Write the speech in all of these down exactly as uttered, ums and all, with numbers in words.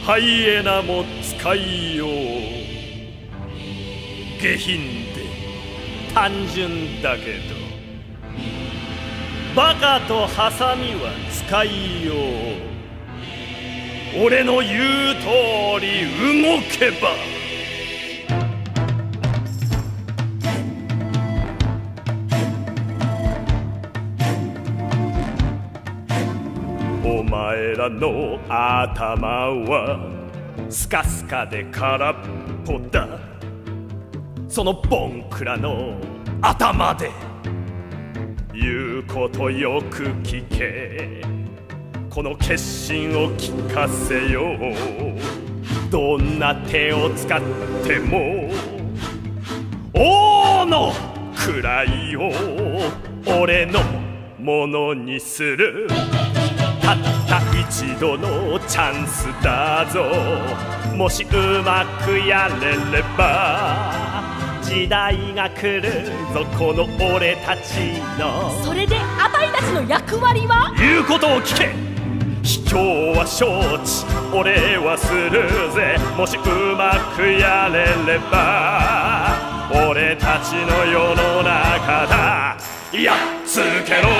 ハイエナも使いよう。下品で単純だけど、バカとハサミは使いよう。俺の言う通り動けば。お前らの頭はスカスカで空っぽだ。そのボンクラの頭で言うことよく聞け。この決心を聞かせよう。どんな手を使っても王の位を俺のものにする。たった一度のチャンスだぞ。もしうまくやれれば時代が来るぞ、この俺たちの。 それであたいたちの役割は？ 言うことを聞け。卑怯は承知、俺はするぜ。もしうまくやれれば俺たちの世の中だ。やっつけろ。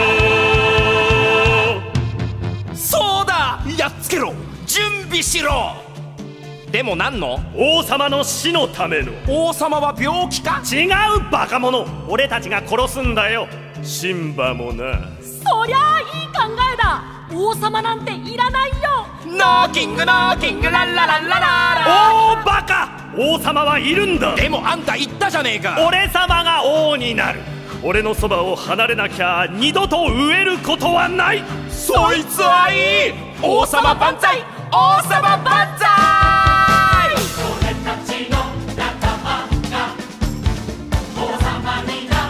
そうだ、やっつけろ。準備しろ。でも何の？ 王様の死のための。 王様は病気か？ 違うバカ者、俺たちが殺すんだよ。シンバもな。 そりゃあいい考えだ。王様なんていらないよ。 ノーキングノーキングラッララッラララ。 おーバカ、王様はいるんだ。 でもあんた言ったじゃねえか。 俺様が王になる。俺のそばを離れなきゃ二度と飢えることはない。 そいつはいい。王様万歳、王様万歳。 俺たちの仲間が王様にな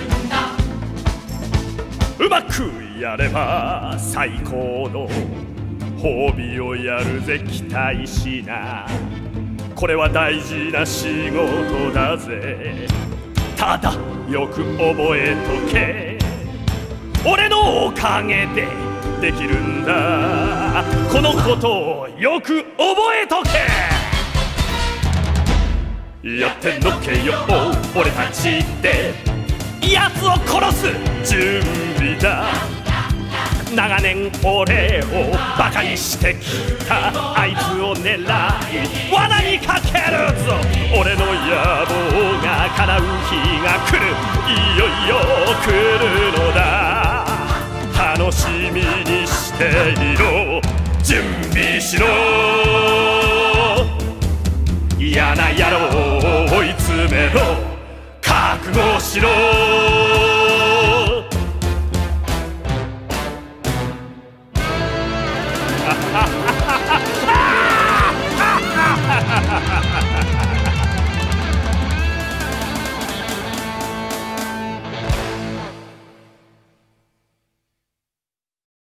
ってるんだ。 うまくやれば最高の褒美をやるぜ。期待しな。これは大事な仕事だぜ。ただよく覚えとけ。俺のおかげでできるんだ。このことをよく覚えとけ。やってのけよ俺たちで奴を殺す準備だ。長年俺をバカにしてきたあいつを狙い罠にかけるぞ。俺の野望が叶う日が来る。いよいよ来るのだ。楽しみにしていろ。準備しろ。嫌な野郎を追い詰めろ。覚悟しろ。